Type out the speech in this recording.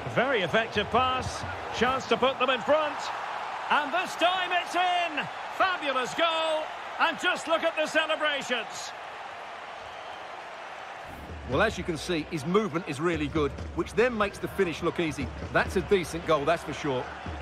Very effective pass. Chance to put them in front. And this time it's in. Fabulous goal. And just look at the celebrations. Well, as you can see, his movement is really good, which then makes the finish look easy. That's a decent goal, that's for sure.